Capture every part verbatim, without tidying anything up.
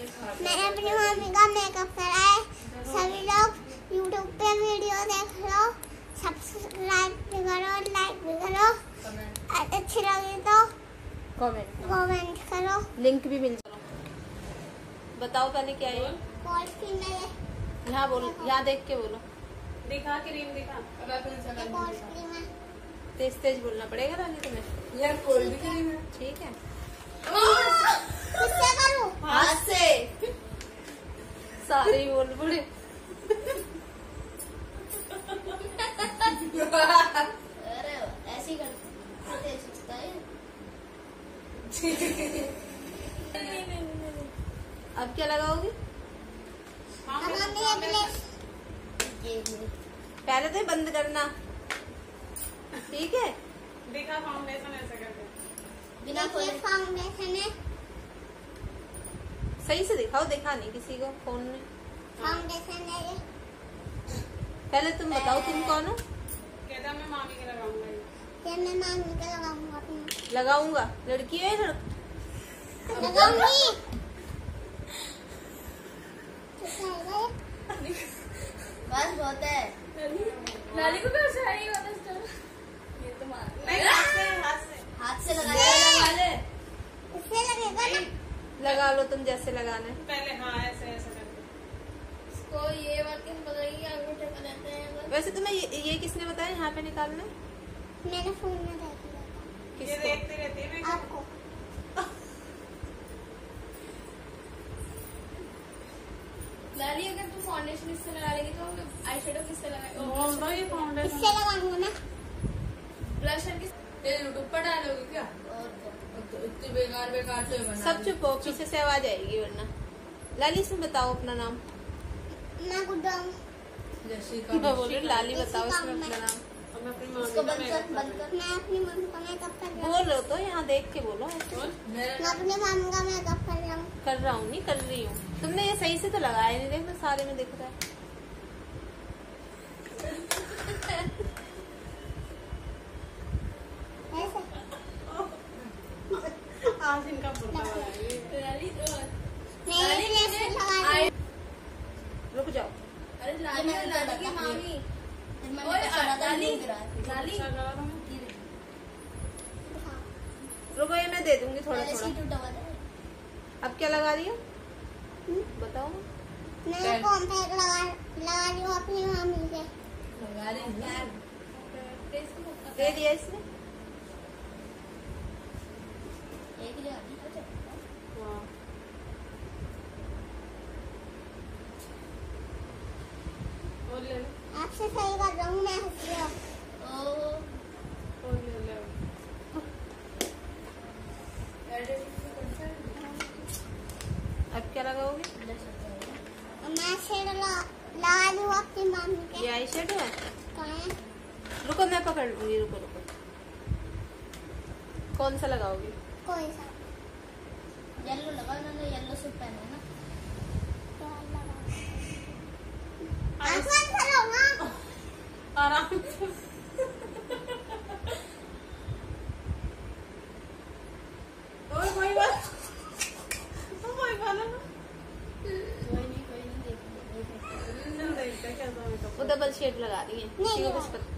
मैंने अपनी मम्मी का मेकअप कराया। सभी लोग यूट्यूब पे वीडियो देख लो, सब्सक्राइब भी करो, लाइक भी करो, अच्छी लगी तो कमेंट कमेंट करो, लिंक भी मिल जाएगा। बताओ पहले क्या है? यहाँ बोलो, यहाँ देख के बोलो। दिखा क्रीम दिखा। तेज तेज बोलना पड़ेगा रानी तुम्हें। यार कोल्ड क्रीम है। ठीक है। किससे करूं? हाथ से सारे ही बोल पड़े। अरे ऐसे ही कर अब क्या लगाओगी? पहले तो बंद करना, ठीक है? दिखा फाउंडेशन ऐसे करके। बिना फाउंडेशन है। सही से दिखाओ, दिखा नहीं किसी को फोन में। फाउंडेशन है ये। पहले तुम बताओ तुम कौन हो? कहता मैं मामी के लगाऊंगा। ये मैं मामी के लगाऊंगा अपने। लगाऊंगा। लड़की है लड़का? लगाऊंगी। बस बहुत है। लाली को कैसे आई वाला ये तो मार नहीं, हाथ से हाथ से हाथ से लगाया। इससे लगेगा ना? लगा लो तुम जैसे लगाना है। पहले हाँ ऐसे ऐसे करके इसको ये बात किस बताएगी अंगूठे पे रहते हैं। वैसे तुम्हें ये, ये किसने बताया यहाँ पे निकालना? मैंने फोन में देखा। ये किसको? देखती रहती है मैं आपको। लाली अगर तुम फाउंडेशन इससे लगा लेगी तो आई शेडो किससे लगाएगी? बोल दो ये फाउंडेशन इससे लगाऊंगा ना। ब्लशर किस यूट्यूब पर डालोगी क्या? तो इतनी बेकार बेकार से बना। सब चुप हो, पीछे से आवाज आएगी वरना। लाली से बताओ अपना नाम। मैं गुड्डा जैसी मैं बोल रही लाली बताओ इसमें अपना नाम। मैं अपनी इसको मम्मी बंद कर बंद कर। मैं अपनी मम्मी का मेकअप कर रही हूँ। बोल रहे हो तो यहाँ देख के बोलो ऐसे। मैं अपनी मम्मी का मेकअप कर रही हूँ। कर रहा हूँ, नहीं कर रही हूँ। तुमने ये सही से तो लगाया नहीं, देख सारे में दिख रहा है। आज इनका बुरा लगाएंगे। लाली नहीं ऐसे लगा। रुक जाओ। अरे लाली और लाली की मामी। ओए लाली लाली रुको, ये मैं दे दूंगी थोड़ा थोड़ा। अब क्या लगा रही हो बताओ? मैं कॉम्पैक्ट लगा लगा रही हूँ अपनी मम्मी के। लगा रही दे दिया इसने। एक ही लगा दी। हाँ और ले लो आपसे सही कर रहा हूँ मैं हंस रही हूँ। और ले लो। अब क्या लगाओगे? मैं शेड लगा लगा रही हूँ अपनी मम्मी के। ये आई शेडो है। कहाँ है? रुको मैं पकड़ लूंगी, रुको रुको। कौन सा लगाओगी? कोई सा। येलो लगा ना, येलो सूट पहने ना। आसमान सा लगाऊंगा। आराम से और कोई बात कोई बात ना कोई नहीं कोई नहीं देख चल देखते हैं कैसा मेकअप। वो डबल शेड लगा रही है। नहीं, किसी को नहीं। कुछ पता-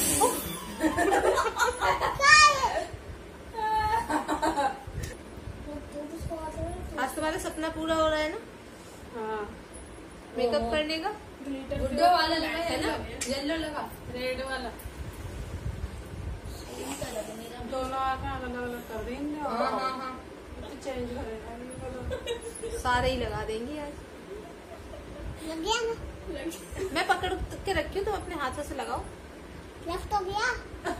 आज तुम्हारा सपना पूरा हो रहा है ना हाँ मेकअप करने का? गुड्डो वाला लगा है ना? येलो लगा। रेड वाला दोनों आंखें अलग अलग कर देंगे और हाँ हाँ हाँ। चेंज करेगा। सारे ही लगा देंगी आज। लग गया ना? मैं पकड़ के रखी हूँ, तुम अपने हाथों से लगाओ। लेफ्ट हो गया।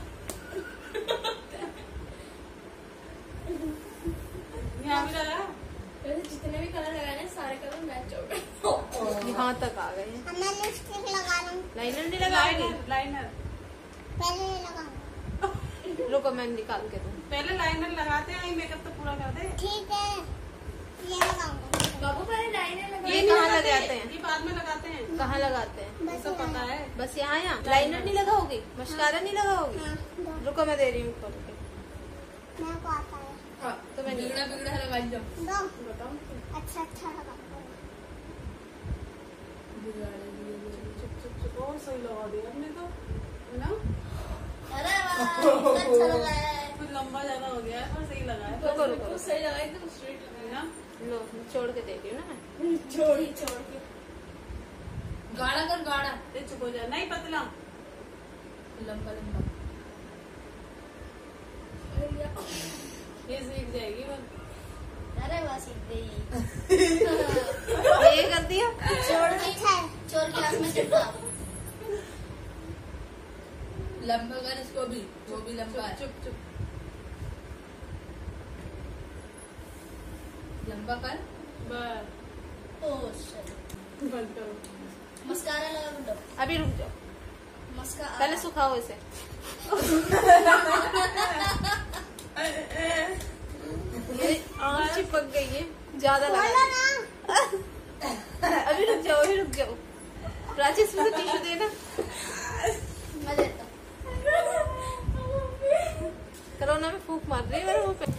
यहाँ भी लगा। वैसे जितने भी कलर लगाए ना सारे कलर मैच हो गए। यहाँ तक आ गए। अब मैं लिपस्टिक लगा रहा हूँ। लाइनर नहीं लगाओगी? लाइनर लाइनर पहले ये लगाऊंगा। रुको मैं निकाल के दूँ। पहले लाइनर लगाते हैं, मेकअप तो पूरा कर दे। ठीक है ये लगाऊंगा। बाबू पहले लाइनर लगा। ये नहीं कहाँ लगाते, लगाते हैं? ये बाद में लगाते हैं। कहाँ लगाते हैं? बस तो पता है। बस यहाँ यहाँ। लाइनर नहीं लगाओगी? मस्कारा नहीं लगाओगी? हाँ, दो। रुको मैं दे रही हूँ खोल के। मेरे को आता है। तो मैं नहीं बिगड़ा बिगड़ा लगाई जाओ। दो। बताओ अच्छा अच्छा लगा। ही लगा दिया आपने तो, है ना? अरे वाह, अच्छा लगा है। कुछ लंबा ज्यादा हो गया है पर सही लगा है। रुको रुको, सही लगा, एकदम स्ट्रेट लगा है ना? लो छोड़ के देख रही हूँ ना मैं। छोड़ छोड़ के गाढ़ा कर गाढ़ा, ये चुप हो जाए, नहीं पतला। लंबा लंबा। ये सीख जाएगी बस। अरे वाह, सीख गई। ये कर दिया। छोड़ के चोर क्लास में चिपका। लंबा कर इसको भी, वो भी लंबा है। चुप चुप। लंबा कर। बस ओह शिट, बंद करो। मस्कारा लगा गुड्डो। अभी रुक जाओ, मस्कारा पहले सुखाओ इसे। ये आँख चिपक गई है, ज्यादा लगा बोलो दी। ना। अभी रुक जाओ, अभी रुक जाओ। प्राची इसमें से टिश्यू देना। मैं देता हूँ। कोरोना में फूंक मार रही है मेरे मुंह पे।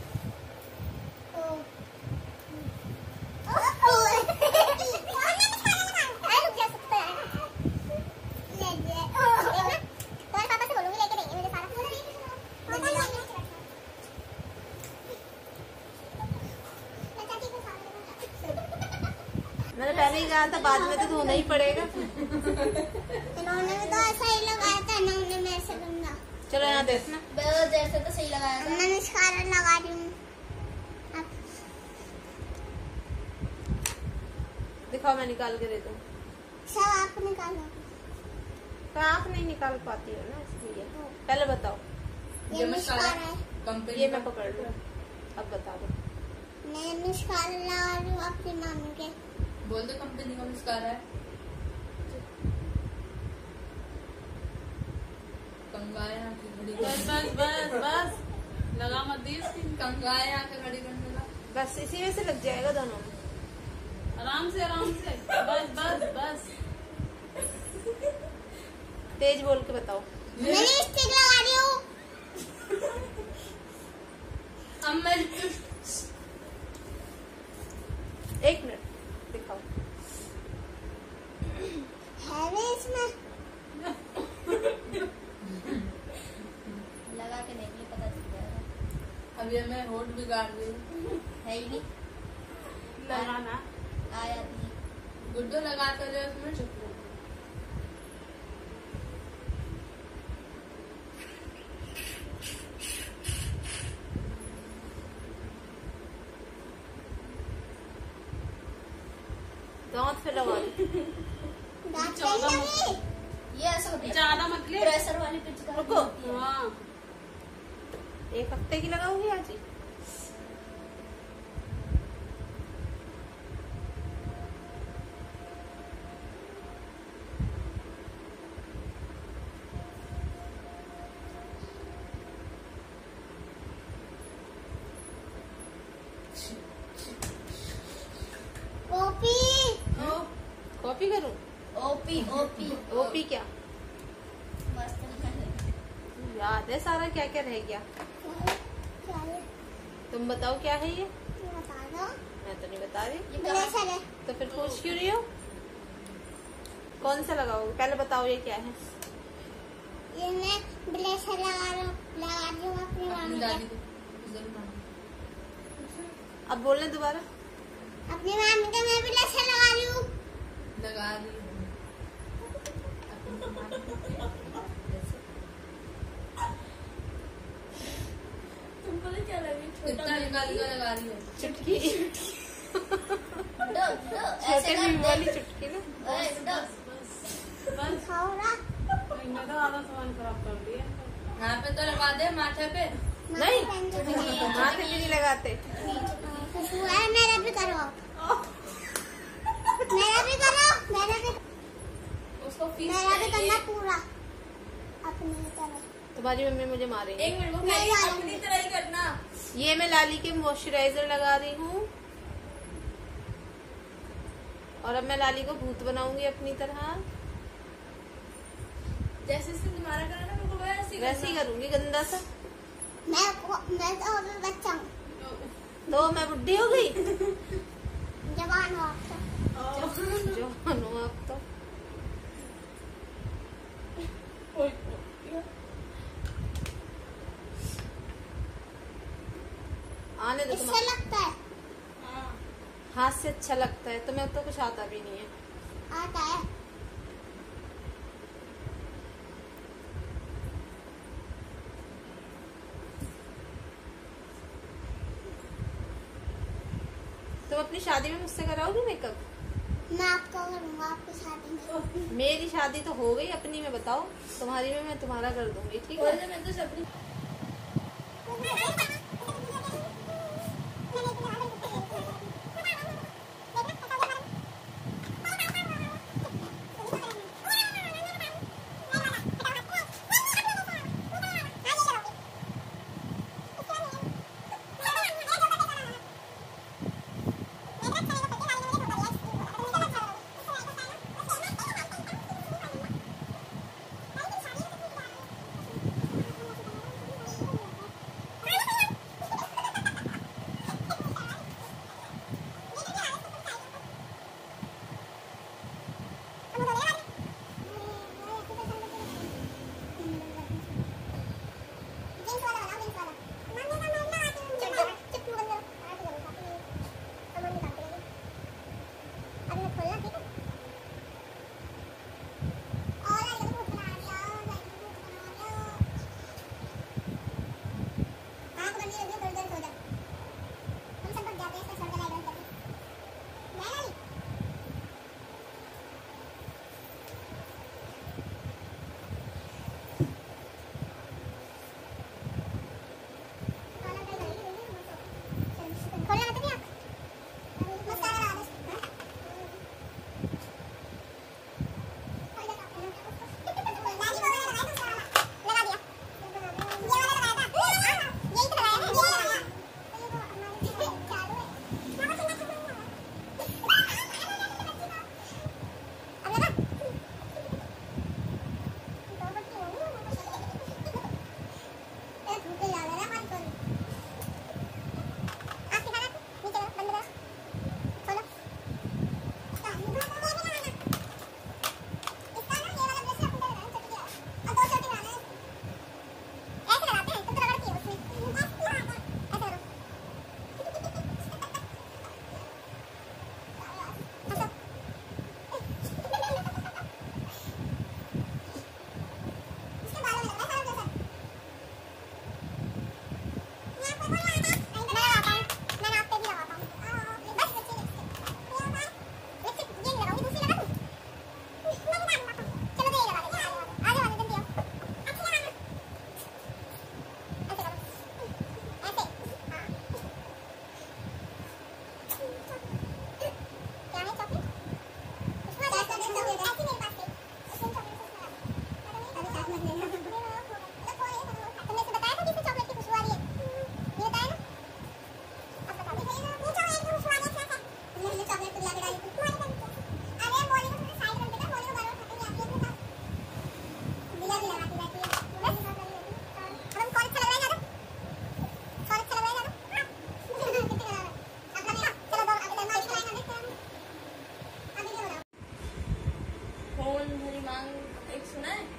मैंने पहले ही कहा था बाद में तो धोना ही पड़ेगा। इन्होंने भी तो ऐसा ही लगाया था, इन्होंने मेरे से गंदा। चलो यहाँ देखना। मैं जैसे तो सही लगाया था। मैं निष्कारण लगा रही हूँ। अब दिखाओ, मैं निकाल के देता हूँ। सब आप निकालो। तो आप नहीं निकाल पाती हो ना, इसलिए। पहले बताओ। ये ये मस्कारा निष्कारण है। कंपनी ये का। मैं पकड़ लूँ, अब बता दो। मैं निष्कारण लगा रही हूँ अपनी मामी के। बोल दो कंपनी का मस्कारा है। कंगाया की घड़ी। बस बस बस बस, लगा मत दी इसकी। कंगाया की घड़ी करने का। बस इसी में से लग जाएगा दोनों में। आराम से आराम से, बस बस बस। तेज बोल के बताओ। मैं लिपस्टिक लगा रही हूँ। अब मैं एक मिनट दिखाओ। है भी इसमें। लगा के देख ली, पता चल जाएगा। अभी मैं होठ बिगाड़ रही हूँ। है ही नहीं, लगाना। आया नहीं। गुड्डो लगा कर जो उसमें चुप रहो। दांत पे लगा दो। दांत पे लगी। ये ऐसा होता है, ज्यादा मत ले। प्रेशर वाली पिचकारी रुको। होती है। हाँ, एक हफ्ते की लगाओगी आज ही। कॉपी। कॉपी करूं? ओपी ओपी ओपी क्या? मस्त है। याद है सारा, क्या क्या रह गया? क्या है? तुम बताओ क्या है ये? ये बता दो। मैं तो नहीं बता रही। ये ब्लेसर है। तो फिर पूछ क्यों रही हो? कौन सा लगाओगे पहले बताओ, ये क्या है? ये मैं ब्लेसर लगा रही हूँ, लगा रही हूँ अपनी अपनी मामी दादी के। को जरूर मानो। अब बोलने दोबारा। अपनी मामी के मैं ब्लेसर लगा रही हूँ। लगा रही हूँ। अपनी मामी को जैसे। तुमको तो क्या लगी? कितना निकाल कर लगा रही है? चुटकी। गुड्डो, गुड्डो, ऐसे छोटे कर भी दे। वाली चुटकी ना। अरे गुड्डो, बस खाओ ना। इनने तो आधा सामान खराब कर दिया। यहाँ पे तो लगा दे, माथे पे। नहीं, नहीं हाथ में नहीं लगाते। खुशबू है, मेरा भी करो। मेरा भी करो, मेरा भी उसको फीस मेरा भी चाहिए। करना पूरा अपनी तरफ। तुम्हारी मम्मी मुझे मारेगी। एक मिनट, वो नहीं, पहले नहीं। अपनी तरह ही करना। ये मैं लाली के मॉइस्चराइजर लगा रही हूँ, और अब मैं लाली को भूत बनाऊंगी अपनी तरह। जैसे इसने तुम्हारा करा ना, मेरे को वैसे ही वैसे ही करना। करूंगी गंदा सा। मैं मैं तो अभी बच्चा हूँ, तो मैं बुढ़ी हो गई। जवान हो आप तो। जवान हो आप तो। हाथ से अच्छा लगता है। तुम्हें तो कुछ आता भी नहीं है। आता है। तुम अपनी शादी में मुझसे कराओगी मेकअप? मैं आपका करूँगा आपकी शादी में। मेरी शादी तो हो गई, अपनी में बताओ। तुम्हारी में मैं तुम्हारा कर दूंगी, ठीक है? मैं तो सबनी फोन मेरी मांग एक सुना है।